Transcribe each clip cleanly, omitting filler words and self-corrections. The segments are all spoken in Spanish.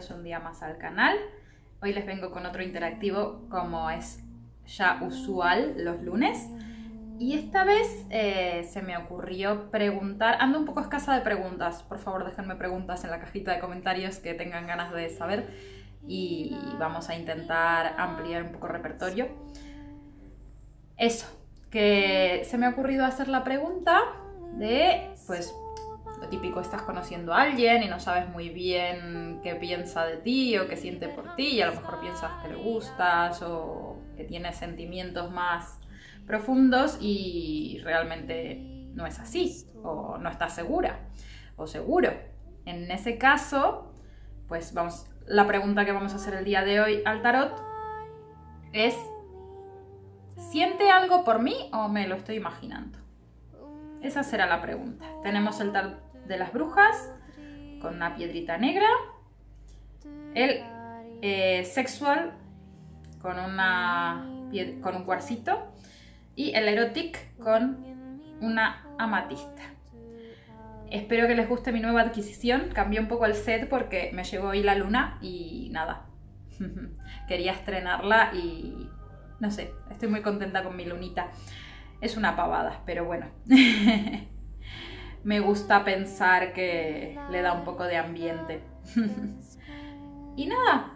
bienvenidos un día más al canal. Hoy les vengo con otro interactivo como es ya usual los lunes. Y esta vez se me ocurrió preguntar, ando un poco escasa de preguntas, por favor déjenme preguntas en la cajita de comentarios que tengan ganas de saber y vamos a intentar ampliar un poco el repertorio. Eso, que se me ha ocurrido hacer la pregunta de, pues, lo típico, estás conociendo a alguien y no sabes muy bien qué piensa de ti o qué siente por ti y a lo mejor piensas que le gustas o que tiene sentimientos más profundos y realmente no es así o no estás segura o seguro. En ese caso, pues la pregunta que vamos a hacer el día de hoy al tarot es: ¿siente algo por mí o me lo estoy imaginando? Esa será la pregunta. Tenemos el tarot de las brujas con una piedrita negra, el sexual con un cuarcito y el erotic con una amatista. Espero que les guste mi nueva adquisición. Cambié un poco el set porque me llegó hoy la luna y nada, quería estrenarla y no sé, estoy muy contenta con mi lunita. Es una pavada, pero bueno. Me gusta pensar que le da un poco de ambiente. Y nada.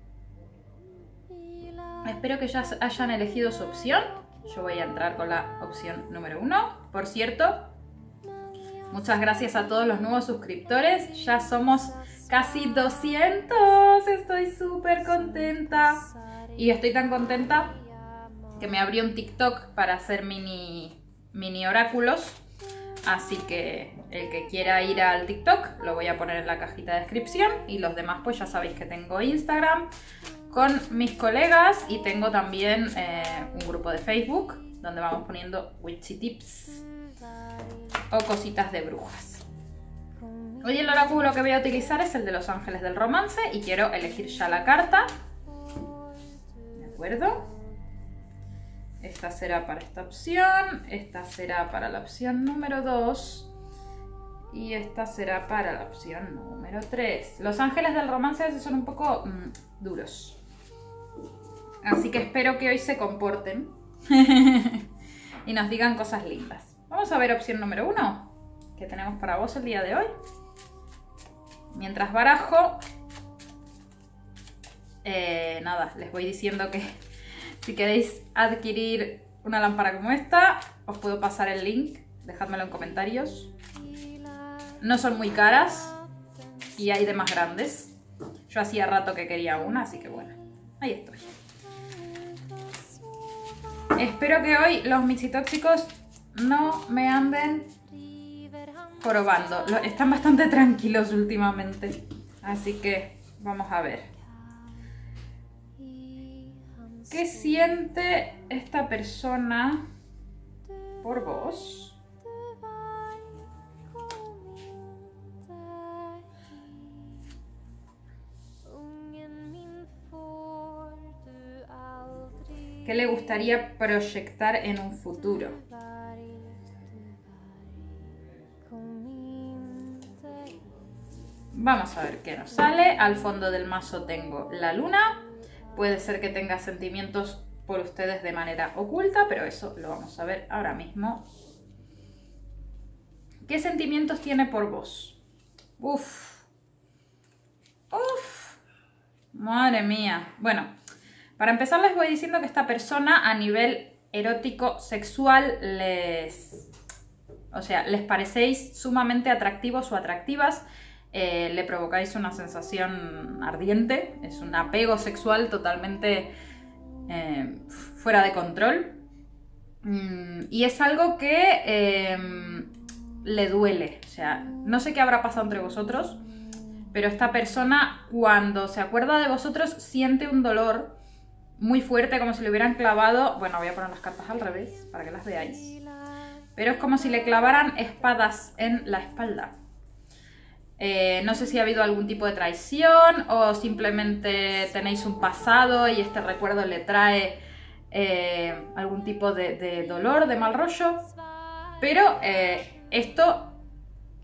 Espero que ya hayan elegido su opción. Yo voy a entrar con la opción número 1. Por cierto, muchas gracias a todos los nuevos suscriptores. Ya somos casi 200. Estoy súper contenta. Y estoy tan contenta que me abrió un TikTok para hacer mini oráculos. Así que el que quiera ir al TikTok lo voy a poner en la cajita de descripción. Y los demás pues ya sabéis que tengo Instagram con mis colegas y tengo también un grupo de Facebook donde vamos poniendo witchy tips o cositas de brujas. Hoy el oráculo que voy a utilizar es el de los ángeles del romance y quiero elegir ya la carta. ¿De acuerdo? Esta será para esta opción, esta será para la opción número 2 y esta será para la opción número 3. Los ángeles del romance a veces son un poco duros. Así que espero que hoy se comporten y nos digan cosas lindas. Vamos a ver opción número 1 que tenemos para vos el día de hoy. Mientras barajo, nada, les voy diciendo que si queréis adquirir una lámpara como esta, os puedo pasar el link, dejádmelo en comentarios. No son muy caras y hay de más grandes. Yo hacía rato que quería una, así que bueno, ahí estoy. Espero que hoy los mixitóxicos no me anden jorobando. Están bastante tranquilos últimamente, así que vamos a ver. ¿Qué siente esta persona por vos? ¿Qué le gustaría proyectar en un futuro? Vamos a ver qué nos sale. Al fondo del mazo tengo la luna. Puede ser que tenga sentimientos por ustedes de manera oculta, pero eso lo vamos a ver ahora mismo. ¿Qué sentimientos tiene por vos? Uf. Uf. Madre mía. Bueno, para empezar les voy diciendo que esta persona a nivel erótico, sexual, les parecéis sumamente atractivos o atractivas. Le provocáis una sensación ardiente, es un apego sexual totalmente fuera de control y es algo que le duele. O sea, no sé qué habrá pasado entre vosotros, pero esta persona cuando se acuerda de vosotros siente un dolor muy fuerte, como si le hubieran clavado, bueno, voy a poner las cartas al revés para que las veáis, pero es como si le clavaran espadas en la espalda. No sé si ha habido algún tipo de traición o simplemente tenéis un pasado y este recuerdo le trae algún tipo de dolor, de mal rollo. Pero esto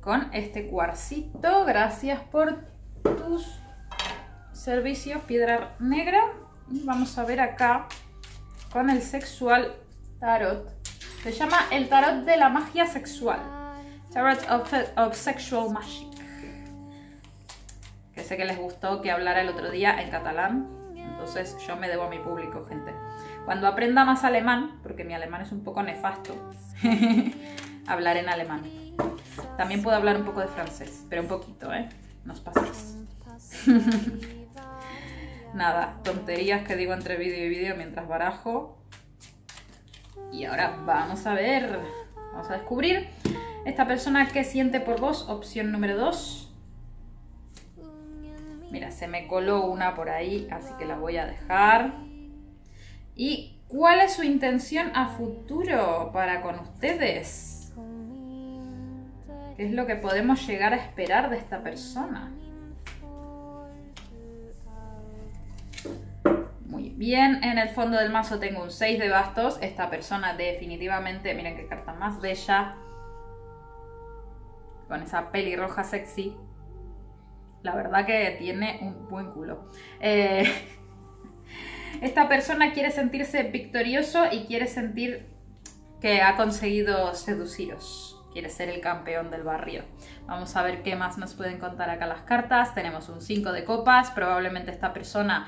con este cuarcito. Gracias por tus servicios, piedra negra. Y vamos a ver acá con el sexual tarot. Se llama el tarot de la magia sexual. Tarot of Sexual Magic. Que sé que les gustó que hablara el otro día en catalán. Entonces yo me debo a mi público, gente. Cuando aprenda más alemán, porque mi alemán es un poco nefasto, hablar en alemán. También puedo hablar un poco de francés, pero un poquito, ¿eh? No os paséis. Nada, tonterías que digo entre vídeo y vídeo mientras barajo. Y ahora vamos a ver, vamos a descubrir esta persona que siente por vos, opción número 2. Mira, se me coló una por ahí, así que la voy a dejar. ¿Y cuál es su intención a futuro para con ustedes? ¿Qué es lo que podemos llegar a esperar de esta persona? Muy bien, en el fondo del mazo tengo un 6 de bastos. Esta persona definitivamente, miren qué carta más bella. Con esa pelirroja sexy. La verdad que tiene un buen culo. Esta persona quiere sentirse victorioso y quiere sentir que ha conseguido seduciros. Quiere ser el campeón del barrio. Vamos a ver qué más nos pueden contar acá las cartas. Tenemos un 5 de copas. Probablemente esta persona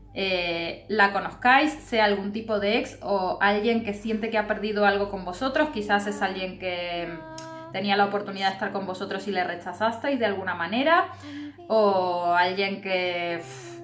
la conozcáis, sea algún tipo de ex o alguien que siente que ha perdido algo con vosotros. Quizás es alguien que tenía la oportunidad de estar con vosotros y le rechazasteis de alguna manera. O alguien que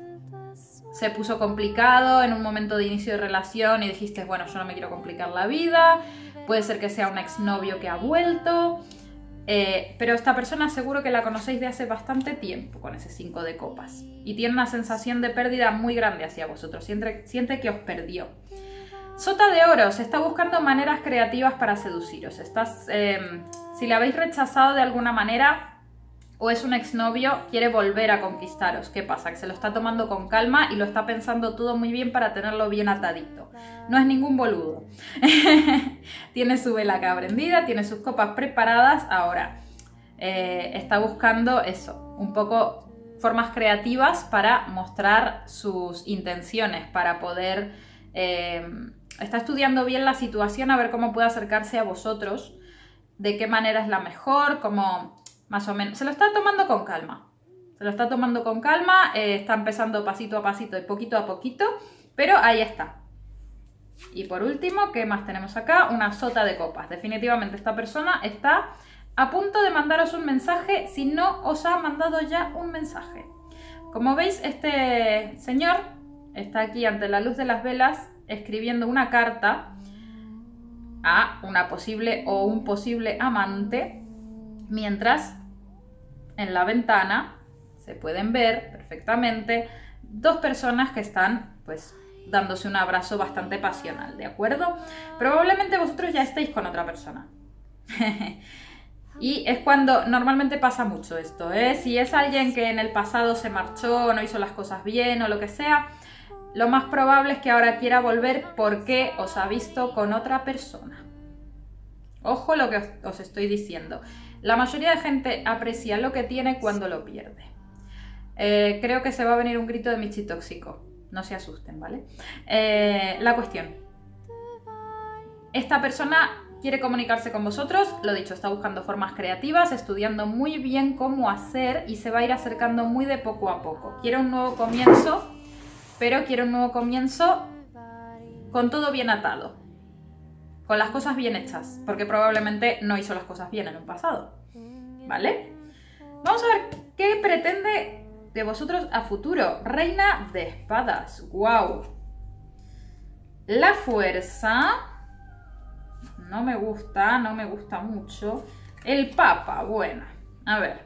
se puso complicado en un momento de inicio de relación y dijiste, bueno, yo no me quiero complicar la vida. Puede ser que sea un exnovio que ha vuelto. Pero esta persona seguro que la conocéis de hace bastante tiempo con ese 5 de copas. Y tiene una sensación de pérdida muy grande hacia vosotros. Siente que os perdió. Sota de oros. Está buscando maneras creativas para seduciros. Si le habéis rechazado de alguna manera o es un exnovio, quiere volver a conquistaros. ¿Qué pasa? Que se lo está tomando con calma y lo está pensando todo muy bien para tenerlo bien atadito. No es ningún boludo. Tiene su vela acá prendida, tiene sus copas preparadas. Ahora, está buscando eso, un poco formas creativas para mostrar sus intenciones, para poder... está estudiando bien la situación, a ver cómo puede acercarse a vosotros, de qué manera es la mejor, cómo... Más o menos, se lo está tomando con calma. Se lo está tomando con calma, está empezando pasito a pasito y poquito a poquito, pero ahí está. Y por último, ¿qué más tenemos acá? Una sota de copas. Definitivamente esta persona está a punto de mandaros un mensaje, si no os ha mandado ya un mensaje. Como veis, este señor está aquí ante la luz de las velas escribiendo una carta a una posible o un posible amante, mientras en la ventana se pueden ver perfectamente dos personas que están pues dándose un abrazo bastante pasional, ¿de acuerdo? Probablemente vosotros ya estéis con otra persona. Y es cuando normalmente pasa mucho esto, ¿eh? Si es alguien que en el pasado se marchó, no hizo las cosas bien o lo que sea, lo más probable es que ahora quiera volver porque os ha visto con otra persona. Ojo lo que os estoy diciendo. La mayoría de gente aprecia lo que tiene cuando lo pierde. Creo que se va a venir un grito de Michi tóxico. No se asusten, ¿vale? La cuestión. Esta persona quiere comunicarse con vosotros. Lo dicho, está buscando formas creativas, estudiando muy bien cómo hacer y se va a ir acercando muy de poco a poco. Quiere un nuevo comienzo, pero quiere un nuevo comienzo con todo bien atado. Con las cosas bien hechas, porque probablemente no hizo las cosas bien en un pasado, ¿vale? Vamos a ver qué pretende de vosotros a futuro. Reina de espadas, wow. La fuerza, no me gusta mucho. El papa, bueno, a ver.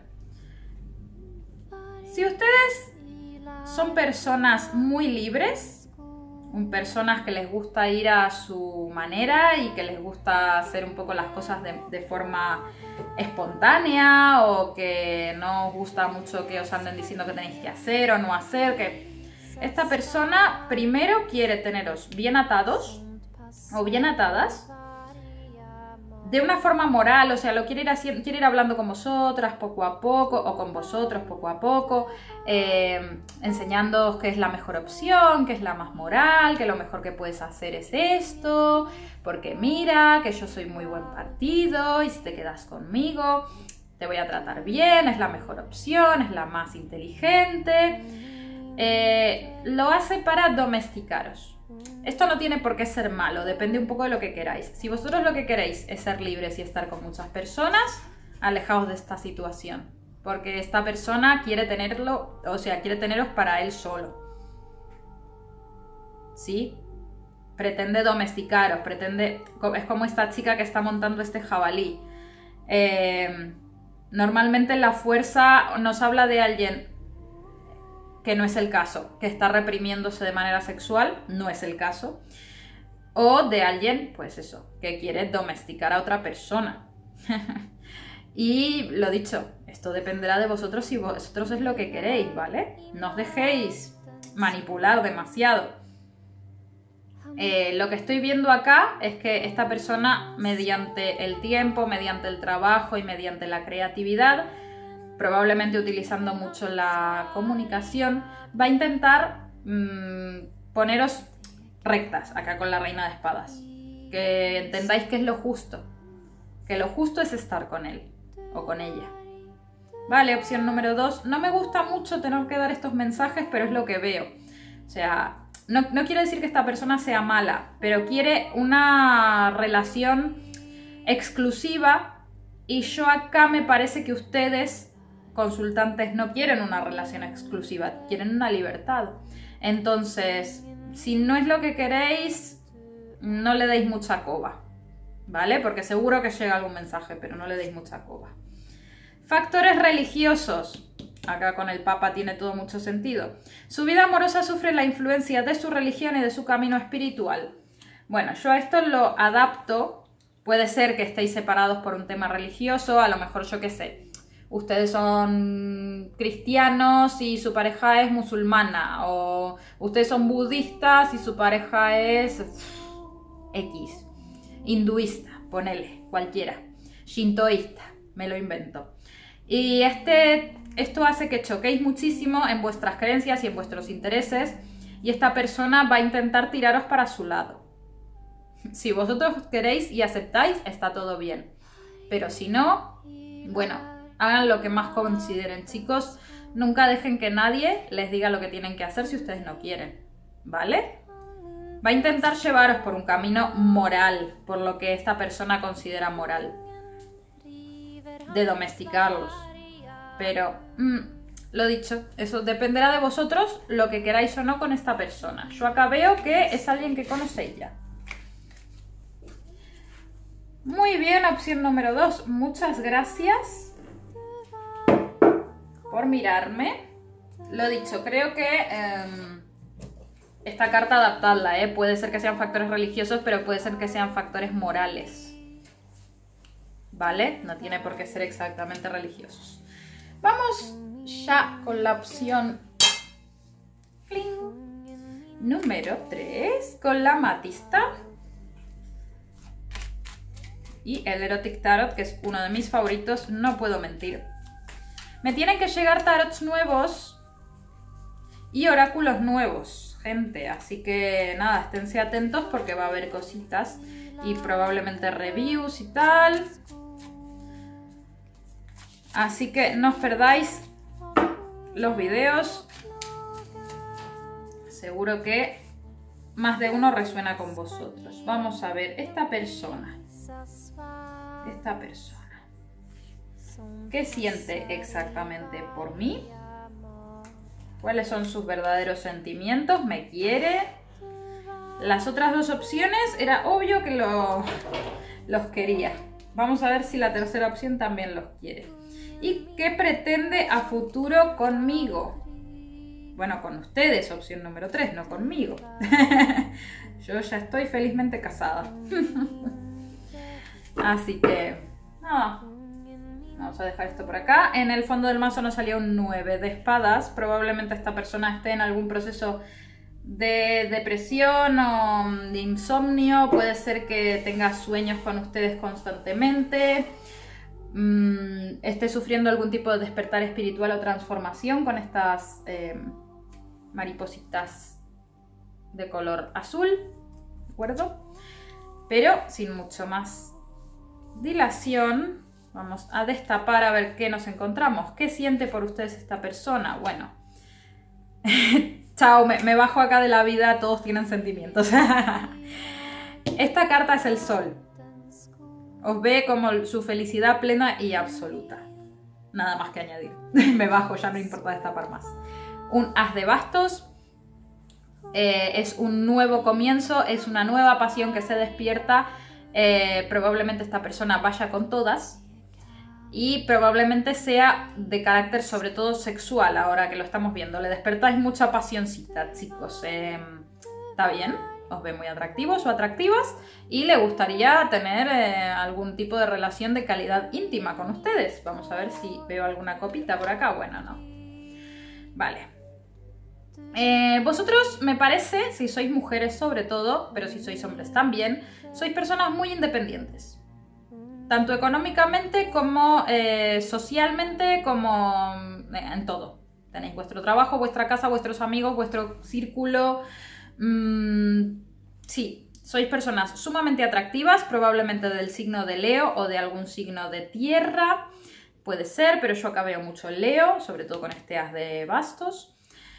Si ustedes son personas muy libres, personas que les gusta ir a su manera y que les gusta hacer un poco las cosas de forma espontánea, o que no os gusta mucho que os anden diciendo que tenéis que hacer o no hacer, que esta persona primero quiere teneros bien atados o bien atadas de una forma moral, o sea, lo quiere ir haciendo, quiere ir hablando con vosotras poco a poco, o con vosotros poco a poco, enseñándoos qué es la mejor opción, qué es la más moral, que lo mejor que puedes hacer es esto, porque mira, que yo soy muy buen partido, y si te quedas conmigo, te voy a tratar bien, es la mejor opción, es la más inteligente. Lo hace para domesticaros. Esto no tiene por qué ser malo, depende un poco de lo que queráis. Si vosotros lo que queréis es ser libres y estar con muchas personas, alejaos de esta situación, porque esta persona quiere tenerlo, o sea, quiere teneros para él solo. ¿Sí? Pretende domesticaros, es como esta chica que está montando este jabalí. Normalmente la fuerza nos habla de alguien que no es el caso, que está reprimiéndose de manera sexual, no es el caso, o de alguien, pues eso, que quiere domesticar a otra persona. Y lo dicho, esto dependerá de vosotros si vosotros es lo que queréis, ¿vale? No os dejéis manipular demasiado. Lo que estoy viendo acá es que esta persona, mediante el tiempo, mediante el trabajo y mediante la creatividad, probablemente utilizando mucho la comunicación, va a intentar poneros rectas acá con la reina de espadas. Que entendáis que es lo justo. Que lo justo es estar con él o con ella. Vale, opción número 2. No me gusta mucho tener que dar estos mensajes, pero es lo que veo. O sea, no quiere decir que esta persona sea mala, pero quiere una relación exclusiva y yo acá me parece que ustedes, consultantes, no quieren una relación exclusiva, quieren una libertad. Entonces, si no es lo que queréis, no le deis mucha coba, ¿vale? Porque seguro que llega algún mensaje, pero no le deis mucha coba. Factores religiosos. Acá con el Papa tiene todo mucho sentido. Su vida amorosa sufre la influencia de su religión y de su camino espiritual. Bueno, yo a esto lo adapto. Puede ser que estéis separados por un tema religioso, a lo mejor yo qué sé. Ustedes son cristianos y su pareja es musulmana, o ustedes son budistas y su pareja es X, hinduista, ponele, cualquiera, shintoísta, me lo invento. Y esto hace que choquéis muchísimo en vuestras creencias y en vuestros intereses, y esta persona va a intentar tiraros para su lado. Si vosotros queréis y aceptáis, está todo bien, pero si no, bueno, hagan lo que más consideren, chicos. Nunca dejen que nadie les diga lo que tienen que hacer si ustedes no quieren, ¿vale? Va a intentar llevaros por un camino moral, por lo que esta persona considera moral, de domesticarlos. Pero, lo dicho, eso dependerá de vosotros, lo que queráis o no con esta persona. Yo acá veo que es alguien que conocéis ya. Muy bien, opción número 2. Muchas gracias por mirarme. Lo dicho, creo que esta carta adaptadla, puede ser que sean factores religiosos, pero puede ser que sean factores morales, ¿vale? No tiene por qué ser exactamente religiosos. Vamos ya con la opción número 3, con la Amatista y el Erotic Tarot, que es uno de mis favoritos, no puedo mentir. Me tienen que llegar tarots nuevos y oráculos nuevos, gente. Así que nada, esténse atentos porque va a haber cositas y probablemente reviews y tal. Así que no os perdáis los videos. Seguro que más de uno resuena con vosotros. Vamos a ver, esta persona. ¿Qué siente exactamente por mí? ¿Cuáles son sus verdaderos sentimientos? ¿Me quiere? Las otras dos opciones era obvio que los quería. Vamos a ver si la tercera opción también los quiere. ¿Y qué pretende a futuro conmigo? Bueno, con ustedes, opción número 3, no conmigo. Yo ya estoy felizmente casada. Así que, nada. Vamos a dejar esto por acá. En el fondo del mazo nos salió un 9 de espadas. Probablemente esta persona esté en algún proceso de depresión o de insomnio, puede ser que tenga sueños con ustedes constantemente, esté sufriendo algún tipo de despertar espiritual o transformación con estas maripositas de color azul, ¿de acuerdo? Pero sin mucho más dilación, vamos a destapar a ver qué nos encontramos. ¿Qué siente por ustedes esta persona? Bueno, chao, me bajo acá de la vida, todos tienen sentimientos. Esta carta es el sol. Os ve como su felicidad plena y absoluta. Nada más que añadir. Me bajo, ya no importa destapar más. Un as de bastos. Es un nuevo comienzo, es una nueva pasión que se despierta. Probablemente esta persona vaya con todas. Y probablemente sea de carácter sobre todo sexual, ahora que lo estamos viendo. Le despertáis mucha pasioncita, chicos. ¿Está bien? Os ve muy atractivos o atractivas y le gustaría tener algún tipo de relación de calidad íntima con ustedes. Vamos a ver si veo alguna copita por acá. Bueno, no. Vale. Vosotros, me parece, si sois mujeres sobre todo, pero si sois hombres también, sois personas muy independientes. Tanto económicamente como socialmente, como en todo. Tenéis vuestro trabajo, vuestra casa, vuestros amigos, vuestro círculo. Sí, sois personas sumamente atractivas, probablemente del signo de Leo o de algún signo de tierra. Puede ser, pero yo acá veo mucho Leo, sobre todo con este as de bastos.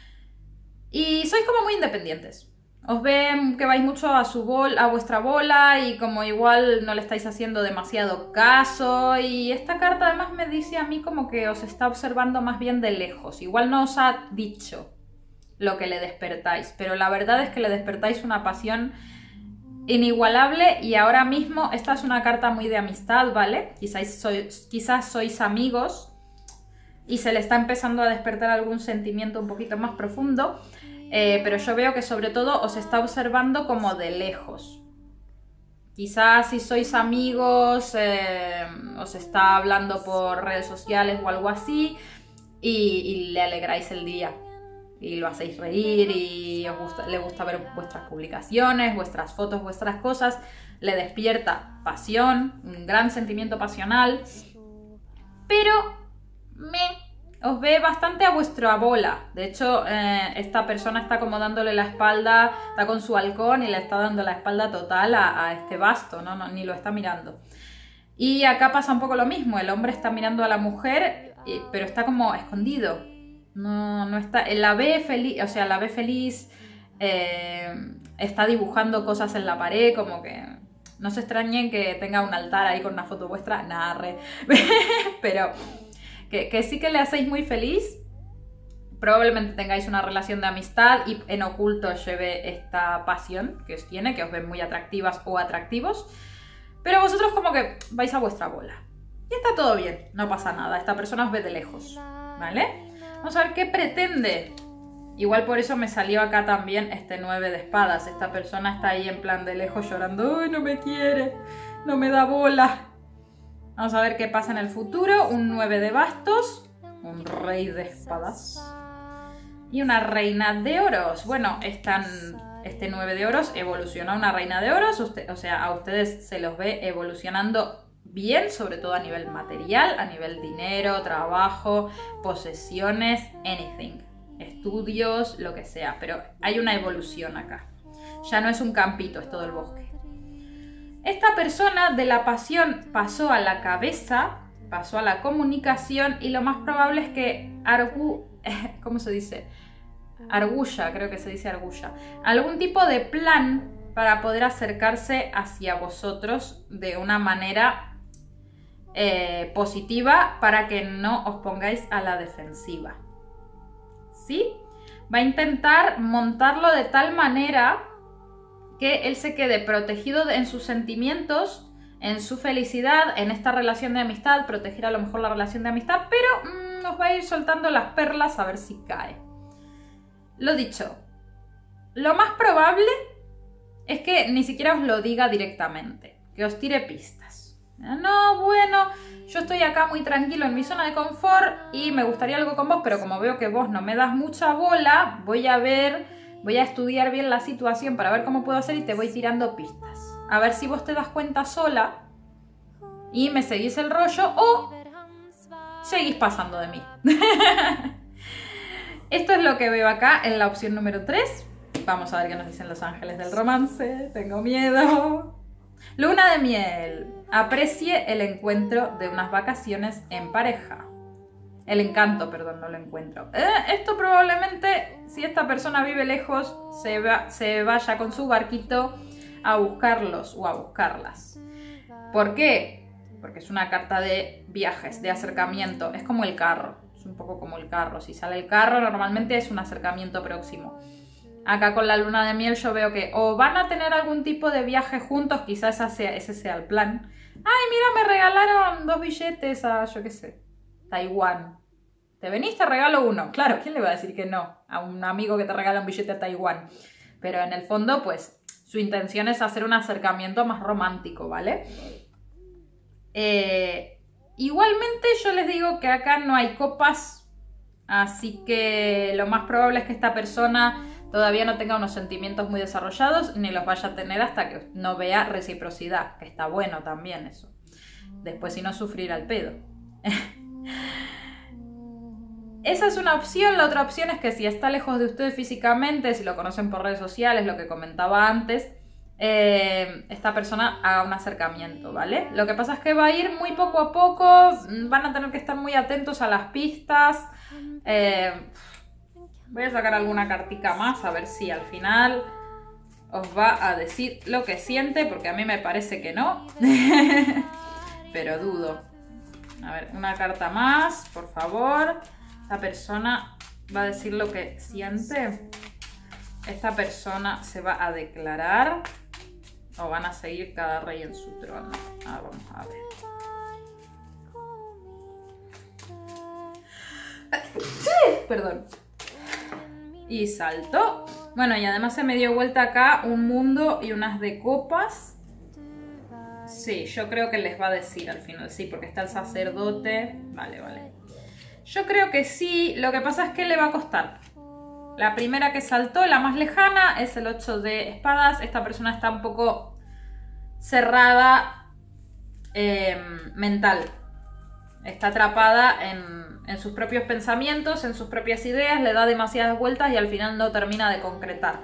Y sois como muy independientes. Os ven que vais mucho a vuestra bola y como igual no le estáis haciendo demasiado caso. Y esta carta además me dice a mí como que os está observando más bien de lejos. Igual no os ha dicho lo que le despertáis, pero la verdad es que le despertáis una pasión inigualable y ahora mismo esta es una carta muy de amistad, ¿vale? Quizás sois amigos y se le está empezando a despertar algún sentimiento un poquito más profundo, pero yo veo que sobre todo os está observando como de lejos. Quizás si sois amigos os está hablando por redes sociales o algo así y le alegráis el día. Y lo hacéis reír y le gusta ver vuestras publicaciones, vuestras fotos, vuestras cosas. Le despierta pasión, un gran sentimiento pasional. Pero os ve bastante a vuestra bola. De hecho, esta persona está como dándole la espalda, está con su halcón y le está dando la espalda total a este basto, ¿no? Ni lo está mirando. Y acá pasa un poco lo mismo. El hombre está mirando a la mujer, pero está como escondido. No está, la ve feliz, o sea, la ve feliz, está dibujando cosas en la pared, como que no se extrañen que tenga un altar ahí con una foto vuestra, narre, pero que sí que le hacéis muy feliz. Probablemente tengáis una relación de amistad y en oculto os lleve esta pasión que os tiene, que os ven muy atractivas o atractivos, pero vosotros como que vais a vuestra bola. Y está todo bien, no pasa nada, esta persona os ve de lejos, ¿vale? Vamos a ver qué pretende. Igual por eso me salió acá también este 9 de espadas. Esta persona está ahí en plan de lejos llorando. ¡Ay, no me quiere! ¡No me da bola! Vamos a ver qué pasa en el futuro. Un 9 de bastos. Un rey de espadas. Y una reina de oros. Bueno, este 9 de oros evoluciona a una reina de oros. O sea, a ustedes se los ve evolucionando bien, sobre todo a nivel material, a nivel dinero, trabajo, posesiones, anything, estudios, lo que sea, pero hay una evolución acá. Ya no es un campito, es todo el bosque. Esta persona de la pasión pasó a la cabeza, pasó a la comunicación y lo más probable es que ¿cómo se dice? Argulla, creo que se dice argulla. Algún tipo de plan para poder acercarse hacia vosotros de una manera positiva para que no os pongáis a la defensiva. ¿Sí? Va a intentar montarlo de tal manera que él se quede protegido en sus sentimientos, en su felicidad, en esta relación de amistad, proteger a lo mejor la relación de amistad, pero nos va a ir soltando las perlas a ver si cae. Lo dicho, lo más probable es que ni siquiera os lo diga directamente, que os tire pistas. No, bueno, yo estoy acá muy tranquilo en mi zona de confort y me gustaría algo con vos, pero como veo que vos no me das mucha bola, voy a ver Voy a estudiar bien la situación para ver cómo puedo hacer y te voy tirando pistas. A ver si vos te das cuenta sola y me seguís el rollo o seguís pasando de mí. Esto es lo que veo acá en la opción número 3. Vamos a ver qué nos dicen los ángeles del romance. Tengo miedo. Luna de miel. Aprecie el encuentro de unas vacaciones en pareja. El encanto, perdón, no lo encuentro. Esto probablemente, si esta persona vive lejos, se vaya con su barquito a buscarlos o a buscarlas. ¿Por qué? Porque es una carta de viajes, de acercamiento. Es como el carro. Es un poco como el carro. Si sale el carro, normalmente es un acercamiento próximo. Acá con la luna de miel yo veo que o van a tener algún tipo de viaje juntos, quizás ese sea el plan. Ay, mira, me regalaron 2 billetes a, yo qué sé, Taiwán. ¿Te venís? Te regalo uno. Claro, ¿quién le va a decir que no a un amigo que te regala un billete a Taiwán? Pero en el fondo, pues, su intención es hacer un acercamiento más romántico, ¿vale? Igualmente yo les digo que acá no hay copas, así que lo más probable es que esta persona todavía no tenga unos sentimientos muy desarrollados, ni los vaya a tener hasta que no vea reciprocidad, que está bueno también eso. Después si no, sufrir al pedo. Esa es una opción. La otra opción es que si está lejos de ustedes físicamente, si lo conocen por redes sociales, lo que comentaba antes, esta persona haga un acercamiento, ¿vale? Lo que pasa es que va a ir muy poco a poco, van a tener que estar muy atentos a las pistas. Voy a sacar alguna cartica más a ver si al final os va a decir lo que siente, porque a mí me parece que no. Pero dudo. A ver, una carta más, por favor. Esta persona va a decir lo que siente. Esta persona se va a declarar o van a seguir cada rey en su trono. Vamos a ver. Perdón. Y saltó. Bueno, y además se me dio vuelta acá un mundo y unas de copas. Sí, yo creo que les va a decir al final. Sí, porque está el sacerdote. Vale, vale. Yo creo que sí. Lo que pasa es que le va a costar. La primera que saltó, la más lejana, es el 8 de espadas. Esta persona está un poco cerrada mental. Está atrapada en sus propios pensamientos, en sus propias ideas, le da demasiadas vueltas y al final no termina de concretar.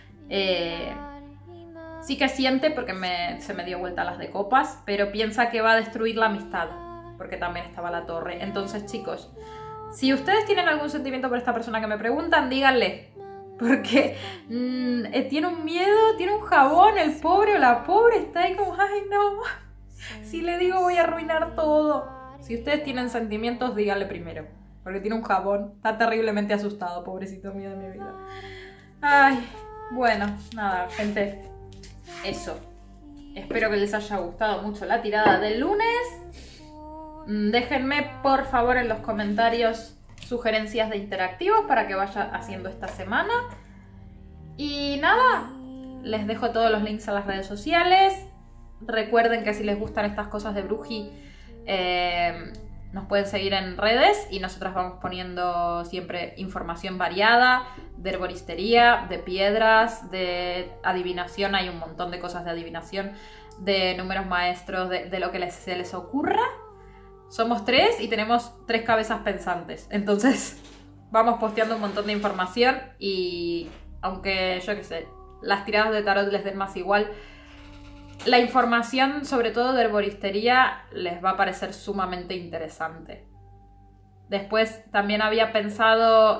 Sí que siente, porque se me dio vuelta las de copas, pero piensa que va a destruir la amistad, porque también estaba la torre. Entonces, chicos, si ustedes tienen algún sentimiento por esta persona que me preguntan, díganle. Porque tiene un miedo, tiene un jabón, el pobre o la pobre está ahí como, ay no, si le digo voy a arruinar todo. Si ustedes tienen sentimientos, díganle primero. Porque tiene un jabón, está terriblemente asustado, pobrecito mío de mi vida. Ay, bueno, nada, gente, eso. Espero que les haya gustado mucho la tirada del lunes. Déjenme por favor en los comentarios sugerencias de interactivos para que vaya haciendo esta semana. Y nada, les dejo todos los links a las redes sociales. Recuerden que si les gustan estas cosas de Bruji, nos pueden seguir en redes y nosotras vamos poniendo siempre información variada de herboristería, de piedras, de adivinación. Hay un montón de cosas de adivinación, de números maestros, de lo que se les ocurra. Somos 3 y tenemos 3 cabezas pensantes. Entonces vamos posteando un montón de información y aunque yo qué sé, las tiradas de tarot les den más igual, la información sobre todo de herboristería les va a parecer sumamente interesante. Después también había pensado,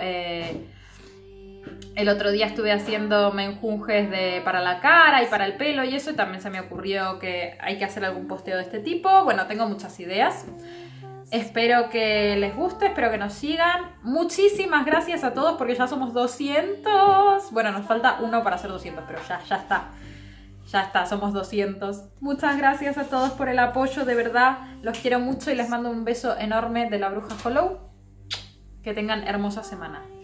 el otro día estuve haciendo menjunjes para la cara y para el pelo y eso, y también se me ocurrió que hay que hacer algún posteo de este tipo. Bueno, tengo muchas ideas. Espero que les guste, espero que nos sigan. Muchísimas gracias a todos porque ya somos 200. Bueno, nos falta uno para ser 200, pero ya está. Ya está, somos 200. Muchas gracias a todos por el apoyo, de verdad. Los quiero mucho y les mando un beso enorme de la Bruja Hollow. Que tengan hermosa semana.